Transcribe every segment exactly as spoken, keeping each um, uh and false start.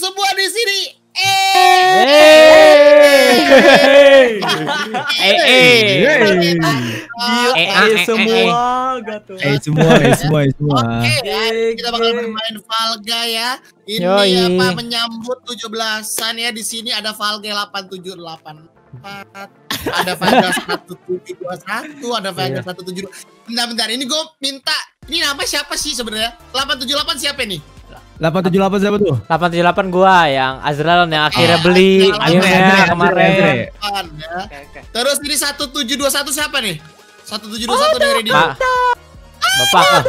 semua di sini. Eh, Eh, eh, Eh semua, gato. eh semua, eh semua, eh semua. Oke, ya, kita bakal bermain Valga ya. Ini Yoi. apa menyambut tujuh belasan ya. Di sini ada Valga delapan tujuh delapan empat, ada Valga satu tujuh dua satu, ada Valga satu tujuh dua. Bentar-bentar, ini gue minta. Ini nama siapa sih sebenarnya? delapan tujuh delapan siapa nih? delapan tujuh delapan siapa tuh? delapan tujuh delapan gua yang Azrael yang akhirnya Oh, beli Azrael. gamenya Andre, Andre, kemarin. Andre. Delapan, ya. Oke, oke. Terus ini satu tujuh dua satu siapa nih? satu tujuh dua satu dari radio. Ma Bapak ah.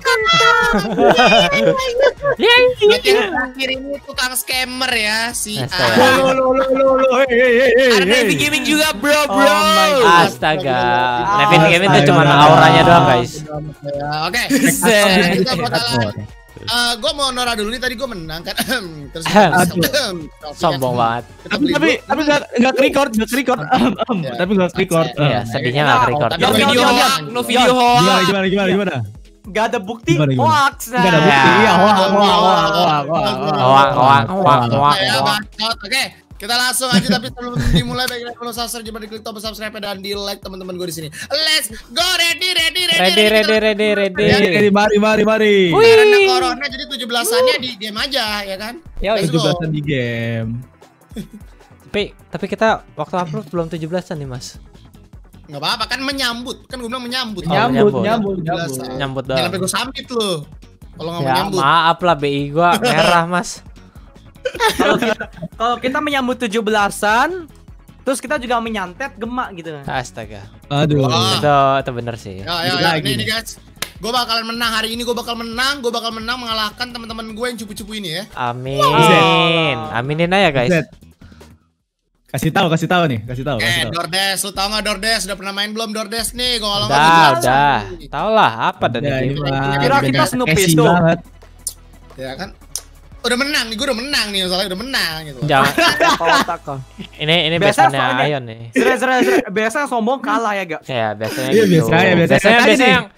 Berarti yang terakhir ini tukang scammer ya si Astaga. A. Lo lo lo lo lo, hey hey hey. Ada Navy Gaming juga, bro, Oh bro. Astaga. Nevin Game itu cuma auranya doang, guys. Ya, oke. Set. Kita bakalan Eh, gue mau Nora dulu nih, tadi gue menang kan. Terus Sombong banget. Kita Tapi beli tapi dulu. tapi nggak nggak record, nggak record. Ya. Tapi nggak record. Iya, sedihnya nggak record. Tapi No Oke, video oke, hoax, oke. no video Gimana hoax. gimana gimana gimana? Gak ada bukti Gimana, gimana? hoax. Nggak ada bukti. Ya. Iya, hoax hoax hoax hoax hoax. Hoak, hoak, hoak, hoak, Ya, hoak. bacot. Oke, kita langsung aja. Tapi sebelum dimulai, baiklah kalau subscribe, jangan diklik tombol subscribe dan di like teman-teman gue di sini. Let's go, ready, ready, ready, Ready, ready, ready, ready. Jadi mari mari mari. Karena corona jadi tujuh belasannya di game aja, ya kan? Yo, Let's tujuh go. belasan di game. tapi tapi kita waktu upload belum tujuh belasan nih, Mas. Nggak apa-apa kan menyambut, kan gue bilang menyambut. Oh, Nyambut menyambut. nyambut tujuh nyambut. belasan. Nyambut Jangan doang. sampai gue sambit lo. Kalau nggak Ya, menyambut. maaf lah B I gua merah, Mas. Kalau kita, kalau kita menyambut tujuh belasan, terus kita juga menyantet gemak gitu. Astaga. Aduh. Wah. Itu itu bener sih. Ya, ya, Dikit ya. lagi. Ini, ini guys. Gue bakalan menang hari ini. Gue bakal menang. Gue bakal menang mengalahkan teman-teman gue yang cupu-cupu ini ya. Amin. Aminin aja, guys. Set. Kasih tahu, kasih tahu nih, kasih tahu, kasih Eh, tahu. Dordes, lu tau gak Dordes? Udah pernah main belum Dordes nih? Gue kalau Udah, udah. Tau lah apa dan Ya, ini. ini mah Kira kita beda Snoopy casing tuh. banget. Ya kan? Udah menang nih, gue udah menang nih, soalnya udah menang gitu. Jangan. Kalau tak kok. Ini ini Biasa biasanya soalnya- Ayon nih. Sere, sere, sere. Biasanya sombong kalah ya, gak? Ya, biasanya Iya, gitu. biasanya, biasanya. Biasanya Tadi biasanya nih. yang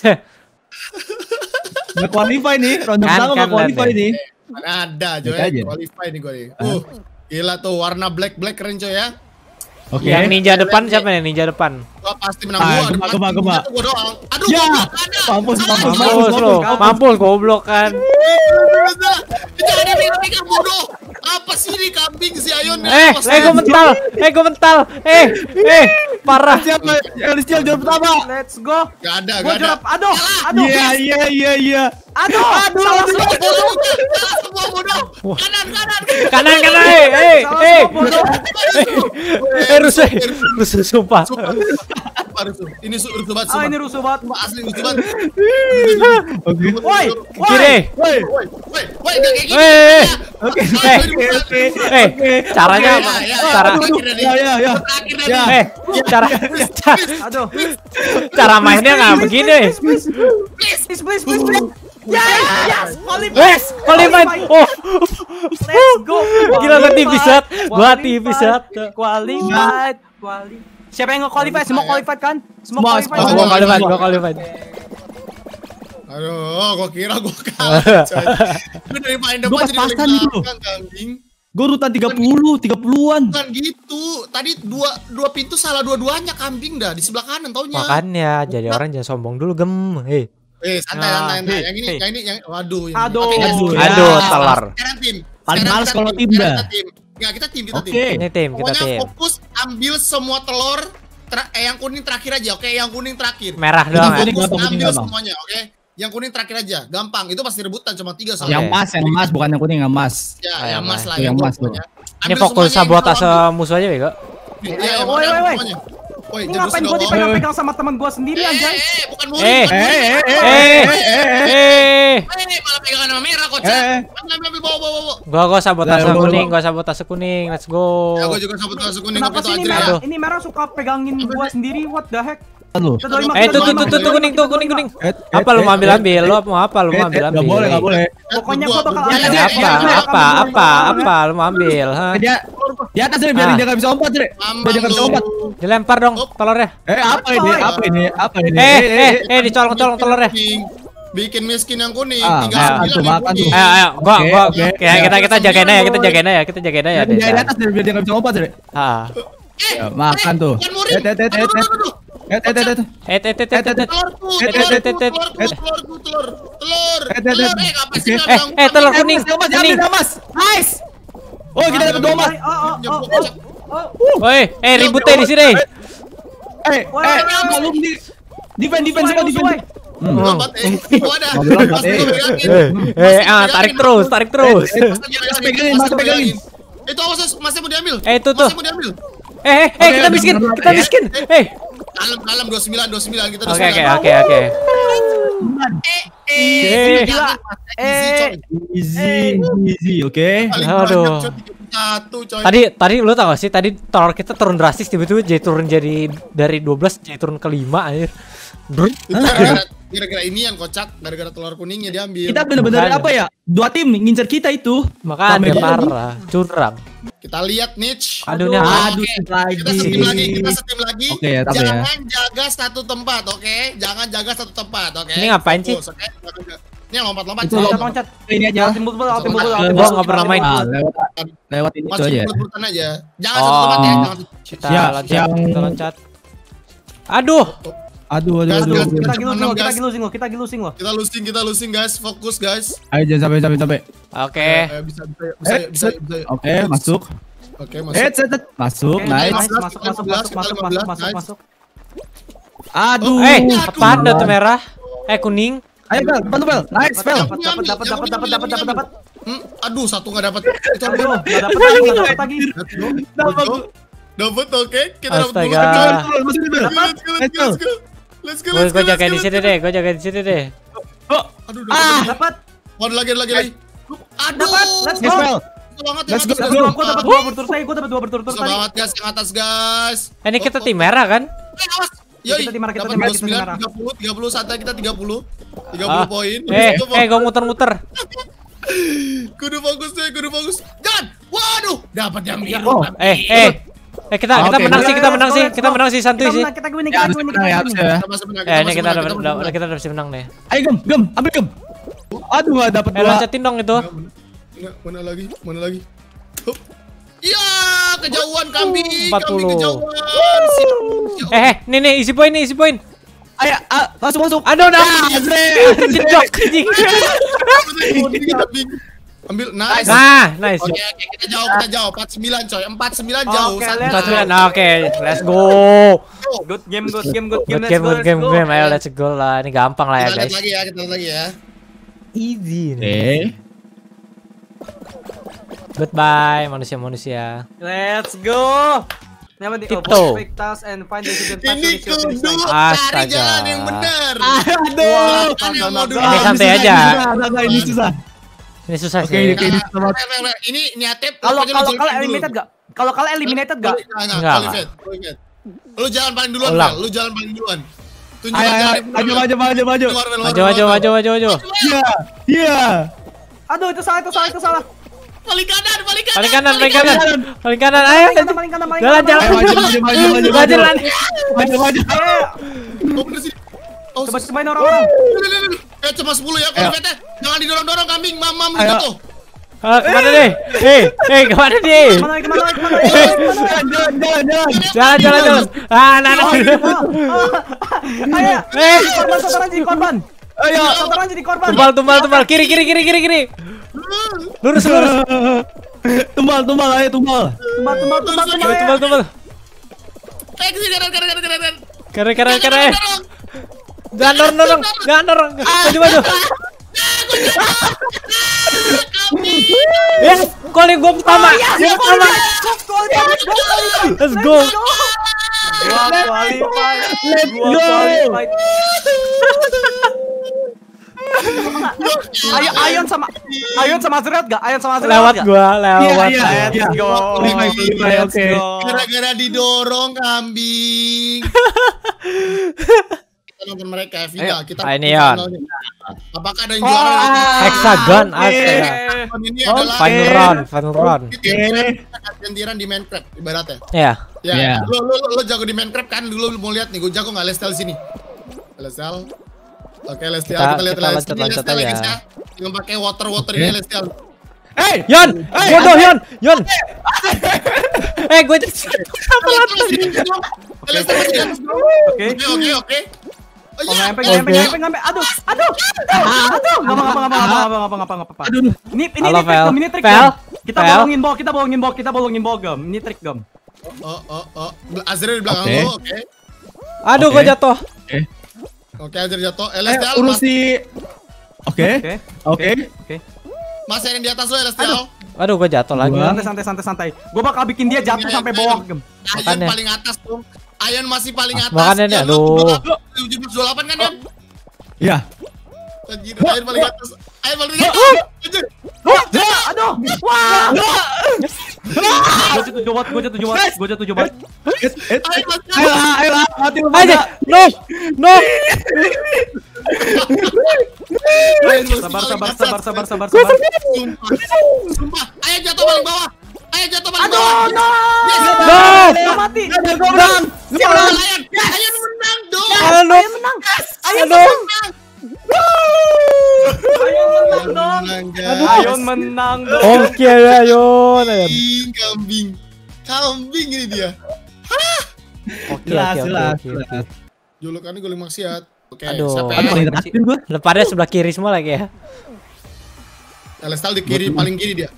Nggak qualify nih, ronde Kan, pertama kan, nggak qualify lihat nih. Mana ada coy, Lihat aja. qualify nih gue nih. Uh, gila tuh warna black black keren coy ya. Oke. yang ninja depan siapa nih? Ninja depan. Gua pasti menang Ah, gua. gema, Depan gema, timnya gema. tuh gua doang. Aduh, Ya, goblok, ada. mampus, Salah, mampus, salah. Mampus lo, mampus goblok kan. Jangan dipikir-pikir bodoh. Apa sih ini kambing si Ayon? Eh, eh gua mental. Eh gua mental. Eh, eh parah. Siapa yang siap juara pertama? Let's go. Gak ada, Gua gak ada. juara. Aduh, aduh. Iya, iya, iya, iya. Aduh, aduh, Salah aduh. semua bodoh. Salah semua bodoh. Kanan, kanan. Kanan kanan eh eh Salah eh. semua bodoh. Eh rusuh. Rusuh sumpah. Sumpah, sumpah, rusuh. Ini su- rusuh banget, Ah, sumpah. ini rusuh banget. Sumpah, asli rusuh banget. Oke. Woi, woi. Kiri. Woi, woi, woi, woi, gak kayak gini. Eh, Oke, Ah, oke, ini oke. eh caranya Oke, apa? ya, ya, Cara ya. Terakhir nih. Ya, ya, ya. Terakhir Ya. nih. eh cara ca- Aduh. cara mainnya nggak begini. Please, please, please, please, please. Yes, yes, qualify. Wes, qualified. Oh, Let's go. gila gua tipis banget. Gua tipis banget. Qualified. Qualified. Siapa yang nge-qualify? Semua qualified kan? Semua Semua, qualified. semua. Gua qualified, gua qualified. Aduh, gua kira gua kalah. coy. Gua dari main Gua depan jadi pas-pasan dari gitu. belakang, kambing. Gue urutan tiga puluh, tiga puluhan. Bukan gitu. Tadi dua dua pintu salah dua-duanya kambing dah di sebelah kanan taunya. Makanya jadi orang jangan sombong dulu gem. Hei. Eh, santai Nah, santai santai. hei, Yang ini hei. yang ini yang waduh yang Aduh. Oke, guys. Aduh, Sekarang- Aduh, telar. Sekarang tim. Paling Sekarang males kita kalau tim Sekarang dah. kita tim. Enggak, kita tim, kita tim. Oke. Ini tim, kita Pokoknya tim. fokus ambil semua telur ter- eh, yang kuning terakhir aja, oke? Yang kuning terakhir. Merah Kita doang. Kuning Ya? fokus gampang, kuning ambil gampang. semuanya, oke? Yang kuning terakhir aja, gampang. Itu pasti rebutan cuma tiga Oke. soalnya. Yang emas, yang emas, bukan yang kuning, yang emas. Ya, Oh, yang yang emas emas. lah. Yang dua emas tuh. pokoknya. Ini Ambil fokus semuanya, sabotase yang musuh aja, Bego. Iya, Eh, yang woi, mana woi, woi. semuanya. Woi, Ini jangan ngapain rusuh gua dong. dipegang-pegang sama teman gua sendiri Eh, anjay? eh, bukan murid, Eh, bukan murid. eh, eh, Eh, eh, eh. Eh, malah pegangan sama merah kok, Eh, eh. Ambil, ambil, bawa, bawa, bawa. Gua gua sabotase Lah, gua- kuning, gua sabotase kuning. Let's go. Ya, gua juga sabotase kuning Kenapa waktu sih itu ini aja. merah? Aduh. Ini merah suka pegangin gua sendiri. What the heck? Aduh. Kita dua lima, Eh, kita tuh dua tuh lima, tuh kita tuh dua kuning lima, tuh kita kuning dua kuning. lima. Eh, Apa lu eh, mau ambil eh, ambil? Lu mau apa? Lu mau eh, ambil eh, ambil? Gak boleh, gak boleh. Pokoknya Gua- gua bakal gua- ambil. gua- Apa? gua- Apa? Apa? Apa? Lu mau ambil? Hah? Eh, Dia, di atas deh, biar Ah. dia gak bisa lompat deh. Mambang Biar dia gak bisa lu. lompat. Dilempar dong telurnya. Eh, apa ini? Apa ini? Apa ini? Eh, eh, eh, dicolong-colong telurnya. Kuning. bikin miskin yang kuning. Ah, Tinggal makan sembilan tuh, yang makan kuning. tuh. Ayo, ayo, gua, Oke, gua, oke. kayak kita kita jagain aja, kita jagain aja, kita jagain aja, kita jagain aja. Dari dari atas biar dia nggak bisa lompat deh. Eh, Ya, makan tuh. Bukan murim. Eh, eh, eh, Aduh, eh, aduh, aduh, aduh. Eh, eh, eh, eh, eh. Eh, eh, eh, eh, eh, eh. Telurku, Eh, eh, eh, eh, eh. telurku, telurku, telur, telur, Eh, eh, eh, telur, eh. eh, apa sih Oke. nggak Eh, bilang eh, telur kambing? kuning, Mas, Mas, kuning. ambil, Mas. Nice. Oh, kita dapat dua, Mas. Oh, oh, oh, oh, oh. Woi, eh ributnya di sini. Eh, Woi, eh, woi, woi. belum di defend, defend, semua Suai, defend. suai. Hmm. Lompat, eh. Oh, ada. Mobil lompat, Mas, eh. gua pegangin. Eh, Mas, eh, gua ah, pegangin, tarik Mas. terus, tarik terus. Eh, Mas, gua Mas, pegangin, pegangin, Mas, Mas, gua pegangin. pegangin. Itu awas, masnya mau diambil. Eh, itu tuh. Masnya mau diambil. Eh, eh, eh, Oke, kita udah, miskin, udah, kita ya. miskin. Eh, Dalam, dalam dua puluh sembilan, dua puluh sembilan kita oke, oke, oke, oke. Eh, Eh. gila. Eh. Easy, easy, oke. Aduh. Satu, coy. Tadi, tadi lu tau gak sih? Tadi telur kita turun drastis, tiba-tiba jadi turun jadi dari dua belas jadi turun ke lima anjir. Brut. Itu gara-gara gara-gara ini yang kocak, gara-gara telur kuningnya diambil. Kita bener-bener Makanya. apa ya? Dua tim ngincer kita itu. Makanya Sampai parah, curang. Kita lihat niche. Aduh, ini Aduh, Oke, lagi. kita setim lagi, kita setim lagi. Oke, ya, tapi ya. Jangan jaga satu tempat, oke? Jangan jaga satu tempat, oke? Ini ngapain sih? Fokus, oke? Jangan jaga. Ini yang lompat-lompat. Itu coy. Loncat, loncat. Ini aja. Timbul, timbul, timbul, Gua timbul. Gua nggak pernah main. Ah, lewat, lewat ini Masuk tuh aja. bulat-bulatan aja. Jangan satu tempat ya, Oh. jangan. Kita Siap, loncat, siap. kita loncat. Aduh, Aduh, aduh, Gas, aduh. gas, aduh. Kita Gas. gilusing lo, kita Gas. gilusing lo, kita gilusing lo. Kita losing, kita losing guys. Fokus guys. Ayo jangan sampai sampai sampai. oke. Eh, bisa, bisa, bisa, Eh, bisa, bisa. Oke, masuk. Oke, Eh, masuk. set, set. Masuk, Oke, nice. Masuk, masuk, masuk, masuk, masuk, masuk, masuk, masuk. Aduh. Eh, Aduh. apaan dah tuh merah? Eh, kuning. Ayo, Pel, bantu Pel. Nice, Pel. Dapat, dapat, dapat, dapat, dapat, dapat, dapat, dapat. Hmm, aduh, satu nggak dapat. Itu Aduh, nggak dapat lagi, nggak dapat lagi. dapat. Dapat, oke. Kita dapat Astaga. dulu. Masuk di Pel. Let's go, let's go, let's go. Let's go, Gue let's go, gue let's jagain go, di sini let's go. deh, gue jagain di sini deh. Oh, Aduh, Ah. Dapat, Oh, ada lagi, ada lagi, lagi. Aduh. dapat. Let's yes, go. Pel. Susah banget, Let's yang go, atas, let's guys. go. Gua dapat dua berturut-turut, gua dapat dua berturut-turut Susah tadi. banget guys, yang atas guys. Eh, ini kita tim merah kan? Eh, awas. Yoi, Kita tim merah, kita dapat tim merah, dua puluh kita tim sembilan, merah. tiga puluh, tiga puluh, santai kita tiga puluh. tiga Ah. puluh poin. Eh, eh, gue muter-muter. Kudu fokus deh, kudu fokus. Jangan. Waduh, dapat yang biru. Oh, Eh, eh, eh kita kita Oke, menang let's sih, go, kita let's menang go, sih, let's kita go. menang sih santuy Kita sih. menang, kita winning, Ya, kita harus winning, menang ya, kita harus winning. ya. Kita masih menang, Ya, ini masih kita menang, udah masih udah menang. kita udah bisa menang deh. Ayo, Gem, Gem, ambil Gem. Aduh, nggak dapat Eh, dua. loncatin dong itu. Mana, mana lagi? Mana lagi? Hup. Iya, kejauhan kambing. empat puluh. Kambing kejauhan. Siap, siap. Eh, eh, nih nih isi poin nih, isi poin. Ayo, ah, masuk masuk. Aduh, udah. Ya, Zre. Jedok anjing. Kambing. Ambil, nice. Nah, nice. Oke, oke, kita jauh, kita jauh. empat puluh sembilan coy, empat puluh sembilan jauh. Oke, santai. let's Empat sembilan. Nah, oke, let's go. Good game, good game, good game, Good let's game, go, good let's game, go. game. Ayo, let's go lah. Ini gampang lah ya, Kita lihat guys. lagi ya, kita lihat lagi ya. Easy nih. Eh, Goodbye, manusia-manusia. Let's go. Yang penting Tiptoe. oh, perfect task and find the hidden path Ini to reach your finish kudu line. cari Astaga. jalan yang benar. aduh. Kan yang mau dulu. Ini santai susah, aja. ini susah, susah, susah, Ini susah. Ini susah Oke, sih. ini kayak ini susah Nah, banget. nah, nah, ini niatnya Kalau pokoknya lu kalau jalan kalau dulu. eliminated gak? Kalau kalau eliminated gak? Enggak, enggak, Enggak. qualified, qualified. Lu jalan paling duluan, Ulang. Fel. Lu jalan paling duluan. Ayo, Tunjukkan ayo, jalan ayo, maju, maju, maju, maju. Maju, maju, maju, maju, maju. Iya, iya. Aduh, itu salah, itu salah, itu salah. Paling kanan, paling kanan. Paling kanan, paling kanan. Paling kanan, ayo. Paling kanan, paling kanan, paling Jalan, kanan. jalan. Ayo, maju, maju, maju, maju, Maju, maju. lan. Maju, maju. Ayo, Oh, bener sih. Oh, coba sus- cobain orang-orang. Eh, cuma sepuluh ya, qualified-nya. Jangan didorong-dorong kambing, mamam Ayo. jatuh. Ah, kemana deh? Eh, eh, kemana deh? Kemana lagi, kemana lagi, kemana lagi, kemana lagi? Jalan, jalan, jalan, jalan. Jalan, jalan, jalan. Ah, nah, nah. Ayo, Eh, korban, korban, jadi korban. Ayo. Korban jadi korban. tumbal, tumbal, tumbal. Kiri, kiri, kiri, kiri, kiri. Lurus, lurus. Tumbal, tumbal, ayo tumbal. Tumbal, tumbal, tumbal, tumbal. Tumbal, tumbal, tumbal. Eh, ke sini, kanan, kanan, kanan, kanan, kanan. Kere, kere, Jangan kere. dorong. Jangan dorong, dorong. Jangan dorong. Maju, maju. Ya, calling gua pertama. Gua pertama. Let's go. Gua qualified. Let's Gua go. qualified. Ayo, Ayon sama Ayon sama Azrat gak? Ayon sama Azrat Lewat gak? gua, Iya, lewat. iya, Let's iya. go. Qualify, qualify, Let's oke. go. Gara-gara didorong kambing. Kita nonton mereka ya, final. Kita Ah, ini ya. Apakah ada yang juara? Hexagon, Eh, astaga. Ini Oh, adalah Final round, final round. gantiran di Minecraft ibaratnya. Ya. Ya, Iya. lu, lu, lu, lu jago di Minecraft kan? Dulu lu mau lihat nih, gue jago nggak Lestel sini. Lestel. Oke, Lestial Kita- kita lihat kita Lestial. loncat-loncat Lestial, aja. guys, ya. Yang pakai water water ini Lestial. Hey, Yon, bodoh Yon, Yon. Eh, gue jadi Lestial masih di atas dong. Oke. Oke, oke, oke. Oh, Oh, iya. ngampe, Oke. ngampe, ngampe, ngampe. Aduh, aduh, aduh, aduh. Ngapa, ngapa, ngapa, ngapa, ngapa, ngapa, ngapa, ngapa. aduh, Ini, ini, Halo, ini trik Vel. gem, ini trik Vel. gem. Kita Vel. bolongin bol, kita bolongin bol, kita bolongin bol gem. Ini trik gem. Oh, oh, oh. Azrael di belakang Oke. lu, oke. Aduh, Oke. gue jatuh. Oke, Azrael jatuh. Eh, eh, Lestial, urus mas- si. Oke, Oke, oke. oke. masih ada yang di atas lu, Lestial. Aduh, gue jatuh lagi. Dua. Santai, santai, santai, santai. Gue bakal bikin dia jatuh sampai bawah gem. Ayan Makanya. paling atas dong. Ayan masih paling Ah, atas. makanya nih, Ya, lu aduh. tujuh belas dua puluh delapan kan, Yan? Iya. Anjir, Ayan paling atas. Ayan paling atas. Anjir. Aduh, wah. Gue jatuh jobat, gue jatuh jobat, gue jatuh jobat. Eh, eh, Ayan masih Ayo, atas. ayo, mati lu Aja, pada. no, no. Ayan masih Sabar, paling sabar, atas. sabar, sabar, sabar, sabar. Sumpah. Sumpah. Ayan jatuh paling bawah. Ayan jatuh paling Aduh, bawah. no. Yes. No. Dia mati. Gue menang. Siapa Ayan? Ayan menang dong. Aduh, Ayo menang. Ayo aduh. menang. Ayo menang dong. Menang, Ayo guys. menang dong. Oke, ayo, ayo. Kambing, kambing. Kambing ini dia. Oke, Jelas, oke, oke, jelas, oke, jelas. oke. Julukannya guling maksiat. Oke, Aduh. siapa Aduh, ya? paling terakhir gue. Depannya sebelah kiri semua lagi ya. Lestial di kiri, paling kiri dia.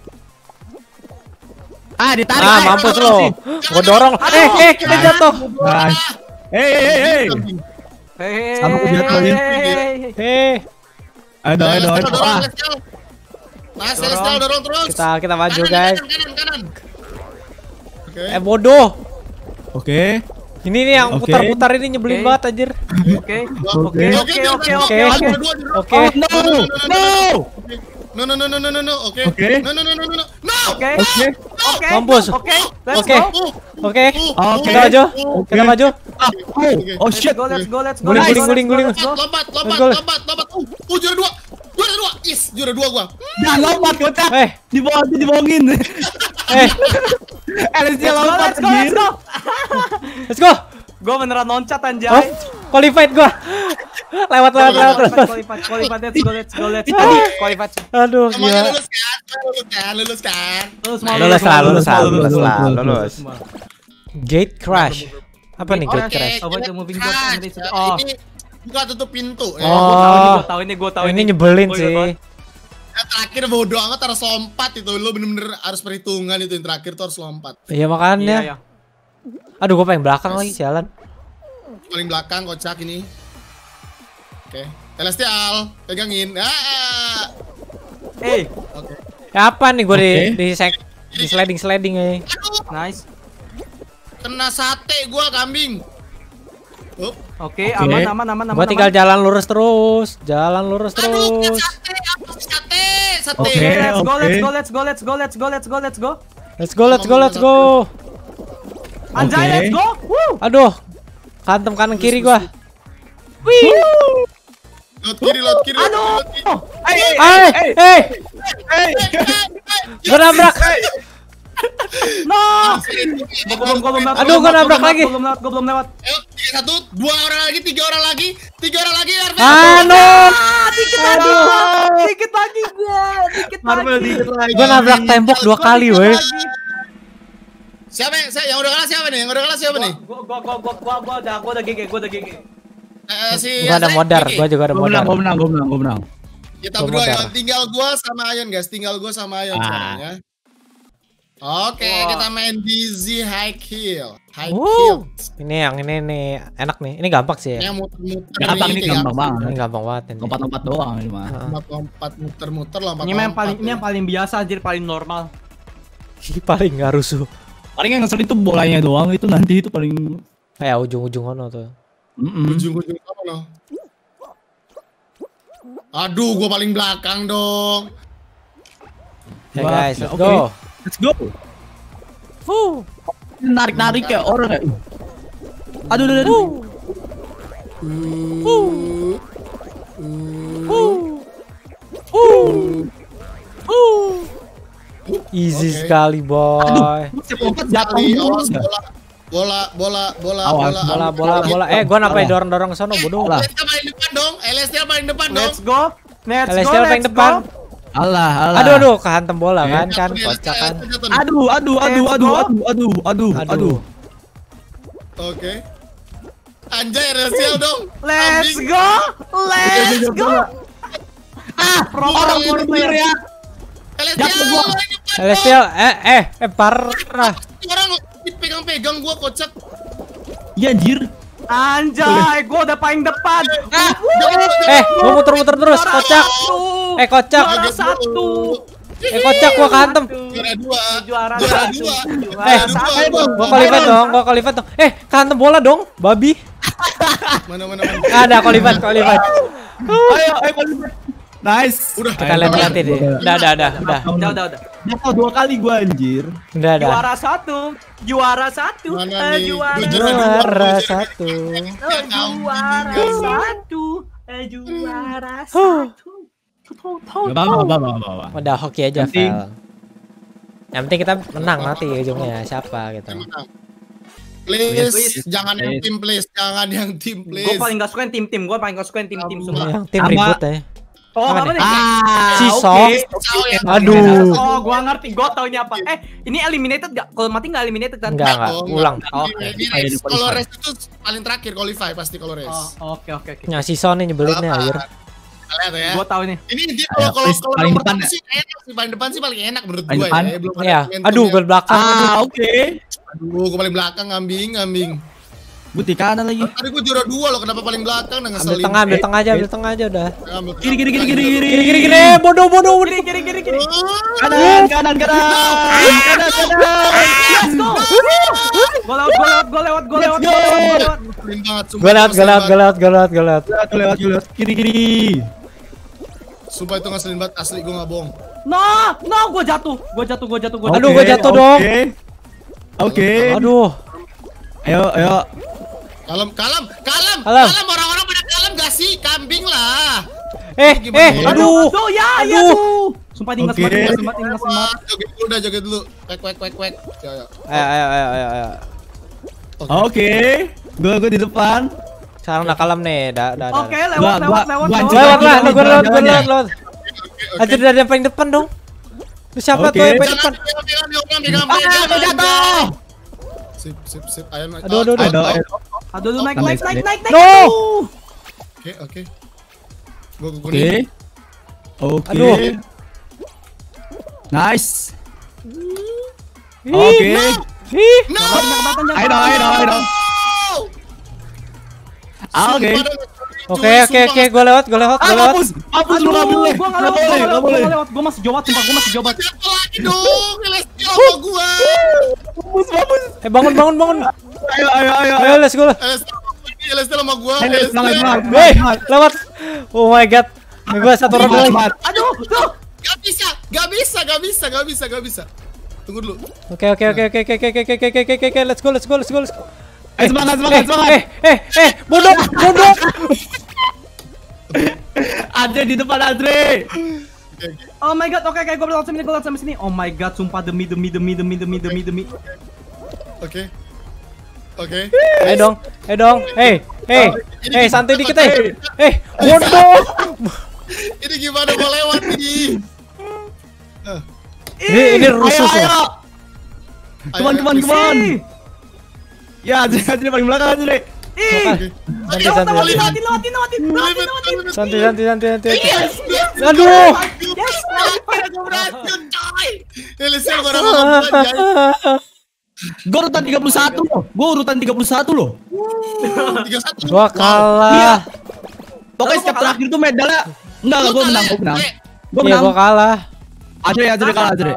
Ah, ditarik. Ah, ayo, mampus ayo, lo. sih. Gue dorong. Eh, eh, kita jatuh. Nah, Hei, hei, hei. Kambing. Hei, Sama aku jatuh, hei, ya. hei. Eh, Ayo, ayo, Lestial ayo. dorong, Ah, Lestial. Mas, Dorong. Lestial dorong terus. kita kita maju Kanan, guys. Kanan, kanan, kanan. Oke. Eh, bodoh. Oke. Ini nih yang Oke. putar-putar ini nyebelin Oke. banget anjir. Oke, Oke, oke, oke, oke, oke, oke, oke. oke. Oke. No, no. No, no, no, no, no, no, no. Oke. Oke. No, no, no, no, no, no. No. Oke, Oke. oke, Mampus. oke, let's Oke. go. Uh, Oke. uh, Oke. Kita maju. uh. Kita maju. Ah, oh, oh Let's shit. go, let's go, let's go. Guling, let's go, guling, guling, let's go, let's go. Lompat, lompat, Let's go. lompat, lompat. Uh, uh, juara dua. Juara dua. Yes, juara dua gua. Jangan lompat, kocak. Eh, Dibohong, dibohongin. eh, Eh, dia Let's go, lompat. let's go, let's go. let's go. Gue beneran loncat Oh, anjay. qualified gua. Lewat, lewat, lewat, lewat. Qualified, qualified, let's go, let's go, let's go. Qualified. Aduh, Semuanya gila. lulus kan? Lulus kan? Lulus kan? Lulus semua, Lulus lah, lulus lah, lulus, lulus lah, lulus, lulus. semua. Gate crash. Apa nih gate Oke. crash? Oh, baca moving Crash. box, nanti situ. Oh. Ini buka tutup pintu. ya. Oh. Gue tahu ini, gue tahu ini, gue tahu Ini nyebelin Oh, iya, sih. banget. Yang terakhir bodo amat harus lompat itu. Lo bener-bener harus perhitungan itu. Yang terakhir tuh harus lompat. Iya Iya, makanya. iya. Aduh, gua pengen belakang lagi sialan. Paling belakang kocak ini. Oke. Celestial. Pegangin. Ah. Eh, Oke. Ya apa nih gua di Oke. di sek di sliding sliding ya. Aduh. nice. Kena sate gua kambing. Oh. Oke, Oke. aman, aman, aman, aman. Gua tinggal aman. jalan lurus terus, jalan lurus Aduh, kena terus. sate. Apa sih sate? Sate. Oke. Let's go, oke. let's go, let's go, let's go, let's go, let's go, let's go. Let's go, let's go, let's go. Anjay, Oke. let's go. Woo. Aduh, kantem kanan kiri gua. Wih. Lot kiri, lot kiri, lot kiri, lot kiri. Eh, Eh, eh, eh, gua nabrak. No. Gua belum, gua belum lewat. Aduh, gua nabrak belum lewat, lagi. Gua belum lewat, gua belum lewat. Ayo, tiga satu, dua orang lagi, tiga orang lagi, tiga orang lagi, Arvin. Ah, no. Dikit lagi, dikit lagi gua, dikit Marvel lagi. dikit lagi. Gua nabrak tembok dua kali, weh. Siapa yang, saya, yang udah kalah siapa nih? Yang udah kalah siapa nih? Gua, gua, gua, gua, gua, gua udah, gua udah gigi, gua udah gigi. Eh, si Gua ada Azrek, modar, Vicky. gua juga ada Gua menang, modar. gua menang, gua menang, gua menang. Kita Gua berdua modar. ya, tinggal gua sama Ayon guys, tinggal gua sama Ayon Ah. sekarang ya. Oke, Wah. kita main D Z High Kill. High Wuh. Kill. Ini yang ini nih enak nih. Ini gampang sih ya. Yang muter-muter Gampang nih, nih, kayak gampang banget. Ini gampang banget ini. Lompat-lompat doang ini mah. Heeh. lompat-lompat muter-muter lompat. Ini yang paling, ini yang paling biasa anjir, paling normal. Ini paling nggak rusuh. Paling yang ngeselin itu bolanya doang, itu nanti itu paling. Kayak ujung-ujung ono tuh. Mm-mm. ujung-ujung apa loh? Aduh, gua paling belakang dong. Hey Wah, guys, let's oke. go. Let's go. Fuh. Narik-narik kayak orang ya. Aduh, aduh, aduh. Fuh. Fuh. Fuh. Fuh. Easy Oke. sekali boy. Siapa lompat jatuh Kali dulu. awas bola. Bola, bola, bola, Awas, bola, Bola, awas. bola, bola. Eh, gua ngapain Bola. dorong-dorong ke sono bodoh. Bola. Elestial paling depan dong. Elestial paling depan dong. Let's go. Let's go. Celestial paling Let's depan. go. Alah, alah. Aduh, aduh, kehantem bola Eh. kan, kan, Jatuh, kocak kan. Elestial jatuh nih. Aduh, aduh, aduh, Let's aduh, go. aduh, aduh, aduh, Aduh. aduh. Oke. Anjay, Elestial dong. Let's Kambing. go. Let's go. Ah, Pro orang pro ini player. ya. Elestial Jatuh gua. paling depan Celestial, eh, eh, eh, parah. dong. Orang dipegang-pegang gua kocak. Iya anjir. Anjay, gua udah paling depan. Ah, jangan, Eh, gua muter-muter terus, Juara kocak. satu. Eh, kocak. Juara Kaget satu. Eh, kocak, gua kehantem. Juara dua. Juara Juara satu. dua. Juara Eh, satu. dua. Gua kolivat dong, gua kolivat dong. Eh, kehantem bola dong, babi. Mana mana mana. Ada kolivat, kolivat. Ayo, ayo balik. Nice. Udah. Kita lihat nanti deh. Udah, udah, udah, udah. Udah, udah, udah. Jatuh dua kali gua anjir. Udah, udah. Juara satu. Juara satu. Mana Eh, nih? juara Gua Juara satu. Oh, juara satu. Eh, juara Huh. satu. Gak apa-apa, gak apa-apa, gak apa-apa. Udah hoki aja, Penting. Fel. Yang penting kita menang nanti ujungnya siapa gitu. Please, Please. jangan yang Please. tim please, jangan yang tim Gue please. paling gak suka yang tim-tim. Gue paling gak suka yang tim-tim semua. Yang tim Sama. ribut ya. Oh, Apa apa nih? nih? Ah, Si oke. Sok. Tahu ya? Aduh. Oh, gua ngerti. Gua tau ini apa. Eh, ini eliminated gak? Kalau mati gak eliminated kan? Enggak, enggak. Oh, Ulang. Oh, Ini- oke. ini Ayo, race. di Kalau qualify. race itu paling terakhir qualify pasti kalau race. Oh, oke, oke, oke. Nah, si Son nih nyebelin nih akhir. Lihat ya. Gua tau ini. Ini dia Ayo, kalau kalau please, kalau paling nomor depan satu ya? sih enak sih, paling depan sih paling enak menurut Paling gue depan? ya. Belum ada Iya. momentum Aduh, ya. gol belakang. Ah, oke. Aduh, gue paling belakang ngambing, ngambing. Gue di kanan lagi. Tadi gue juara dua loh, kenapa paling belakang? Udah Ambil ngeselin. tengah, ambil Eh, tengah aja, eh. ambil tengah aja udah. Ambil Kiri, kiri, kiri, kiri, kiri. Kiri, kiri, kiri. Bodoh, bodoh. Gini, gini, gini, gini. Kanan, kanan, kanan. Kanan, kanan. Let's go. Gua lewat, gua lewat, gua lewat, gua Let's lewat, go. gua lewat, gua lewat. Ngeselin banget, sumpah. Gue lewat, gue Ngeselin lewat, gue banget. lewat, gue lewat, gue lewat. Lewat, lewat, lewat. Kiri, kiri. Sumpah itu ngeselin banget, asli gue gak bohong. No, no, gua jatuh. Gua jatuh, gua jatuh, gua jatuh. Aduh, Oke, gua jatuh oke. dong. Oke. Aduh. Ayo, ayo. Kalem, kalem, kalem, Kalem. kalem, orang-orang pada kalem gak sih? Kambing lah. Eh, Gimana eh, ya? aduh. Aduh, ya, ya Aduh. tuh. Sumpah ini ngesemat, Oke. ini ngesemat, ini ngesemat. Joget dulu dah, joget dulu. Kwek, kwek, kwek, kwek. Ya, ya. Ayo, ayo, ayo, ayo, ayo. Oke. Gue gue di depan. Sekarang udah kalem nih, dah, dah, dah. Oke, Gua- lewat, gua- lewat, lewat, gua lewat. anjir. Lewat lah, Jalan, gue lewat, gue jalan, lewat, lewat. Aja dari yang paling depan dong. Lu siapa Oke. tuh yang paling Jangan depan? pegang, pegang, pegang, pegang, Ah, pegang, udah jatuh. pegang. Sip, sip, sip. Ayo, naik. Aduh, aduh, Out, aduh. out, Aduh. out. Aduh, lu naik, Kan naik, naik, naik, naik. naik, naik. No. Aduh. Oke, oke. Gue ke Oke. kuning. Oke. Aduh. Nice. Ih, Oke. Ih. No! Jangan kebantan, jangan Ayo dong, ayo dong, ayo dong. Ah, oke. Sumpah dah, Oke, cuy, oke, sumpah. oke, gue lewat, gue lewat, Ah, gue lewat. hapus. Hapus lu Aduh, nggak boleh. gua nggak Nggak lewat, gua boleh, nggak nggak lewat, gua boleh. nggak lewat. Gua masih jawab, sumpah, gua masih jawab. Jatuh lagi dong, Celestial sama gua. Hapus, hapus. Eh, bangun, bangun, bangun. Ayo, ayo, ayo. Ayo, let's go. Celestial sama gua, Celestial sama gua. Ayo, semangat, Celestial. semangat, Weh, semangat. lewat. Oh my god. Gue satu orang lagi. Semangat. Aduh, tuh. Gak bisa, gak bisa, gak bisa, gak bisa, gak bisa. Tunggu dulu. Oke, oke, oke, oke, oke, oke, oke, oke, oke, oke, oke, let's go, let's go, let's go, let's go. Ayo, semangat, semangat, Eh, semangat. eh, eh, eh, bodoh, bodoh. Andre di depan Andre. Oke, oke. Oh my god, oke, oke, gua lewat sini, gua lewat sampai sini. Oh my god, sumpah demi, demi, demi, demi, demi, demi, demi. Oke. Oke. Eh dong, eh dong, eh, eh, eh, santai dikit eh, eh, bodoh. Ini gimana mau lewat nih? Ini, ini Ayo, rusuh ayo. loh. Come on, come on, come on. Ih, Ya, Andre, Andre paling belakang Andre. ih. Oke. Santai, Lewat, santai, lewatin, santai. lewatin, lewatin, lewatin, lewatin, lewatin. Santai, santai, santai, santai. Yes, yes. Aduh. Yes, Gue berhasil, coy. Celestial bareng sama gua, anjay. Gue urutan tiga puluh satu loh. Gue urutan tiga puluh satu loh. tiga satu. Gua kalah. Pokoknya step terakhir tuh medalnya. Enggak, enggak, gue menang, gue menang. Gue Iya, menang. gua kalah. Andre, Andre kalah, Andre.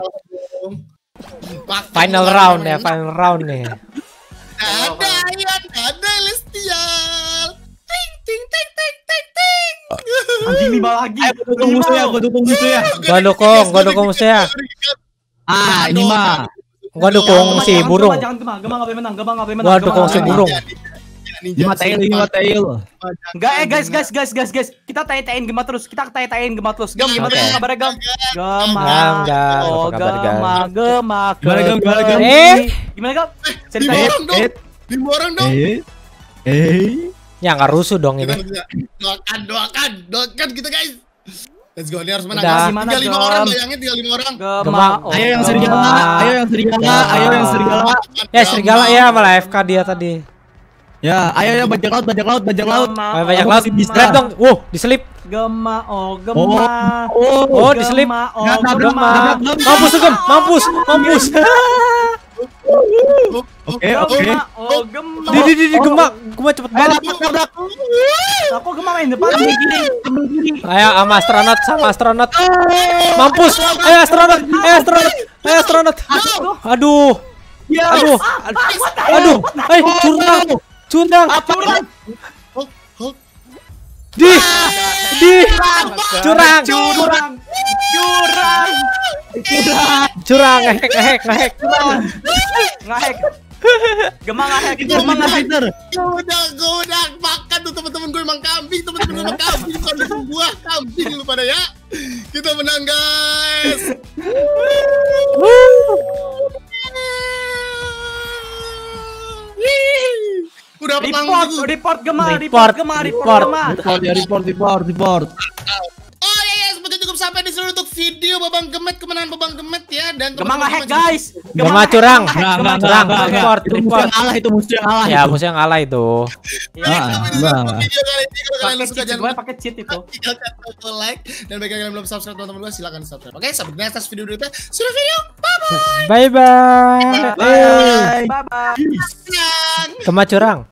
Final round ya, final round nih. Ada, Ian, ada Celestial. Ting, ting, ting, ting, ting, ting. Anjing lima lagi. Ayo, gue dukung musuhnya, gue dukung musuhnya. Gua dukung, gua dukung musuhnya. Ah, ini mah. Gua dukung si Jangan burung. Gema, Jangan Gema, Gema nggak boleh menang, Gema nggak boleh menang. Gua Gema dukung nggak si boleh burung. Lima tail, lima tail. Enggak, eh guys, guys, guys, guys, guys. Kita tanya-tanyain Gema terus. Kita tanya-tanyain Gema terus. Gem, gimana Oke. okay. kabarnya Gem? Gema. Gam, gam. Oh, Apa kabar, Gam? Gema, Gema. Gimana, Gem? Gimana, Gem? Eh, Gimana kau? Lima Ceritanya. orang dong. eh. Lima orang dong. Eh. Eh. Ya nggak rusuh dong Kita ini. bisa doakan, doakan, doakan kita guys. Let's go, ini harus menang. Udah. guys. Gimana, Tinggal lima Gem? orang, bayangin tinggal lima orang. Gema. Gema. oh, Ayo yang Gema. serigala, ayo yang serigala, ayo yang serigala. Ya serigala ya malah F K dia tadi. Ya, ayo ya bajak laut, bajak laut, bajak laut. Gema. Ayo banyak aku laut. masih bisa. Grab dong. Wow, diselip. Gema. Oh, Gema. Oh, Oh, diselip. Gema. Oh, Nggak, nggak, Gema. nggak, nggak. Mampus tuh, Gem. Mampus, mampus. Oke, oke. Gema. Oh, Gema. Di di di di Gema. Gema cepet banget. Aku Gema main depan ambil kiri. Ambil kiri. Ayo sama astronot, sama astronot. Mampus. Ayo astronot, ayo astronot, ayo astronot. Aduh. Aduh. Aduh. Eh, curang. Curang. Curang. Hulk, Hulk. Di. Di. Curang. Curang. Curang. Curang. Ngehek, ngehek, ngehek. Ngehek. Gema ngehek. Gema ngehek. Udah, gue udah makan tuh teman-teman gue emang kambing, teman-teman gue emang kambing, bukan dukung buah kambing lu pada ya. Kita menang guys. Udah menang Report, gitu. report Gema, Report, report Gema, report report. Gema. Report, ya, report, report, report. Oh ya ya, seperti cukup sampai di seluruh untuk video Babang Gemet, kemenangan Babang Gemet ya, dan Gema teman-teman ngehek juga- guys. Gema ngehek, curang. ngehek, Enggak, Gema enggak, curang. enggak, enggak. Report, Itu musuh report. yang kalah, itu musuh yang kalah. Ya, itu. musuh yang kalah itu. Ya, Ah, Sampai di enggak. seluruh video kali ini, kalau kalian pakai suka cheat jangan gue lupa pakai cheat itu. tinggalkan tombol like, dan bagi kalian yang belum subscribe teman-teman gue silahkan subscribe. Oke, sampai di next video berikutnya. See you video. Bye bye. Bye bye. Bye. Bye bye. Yang Gema curang.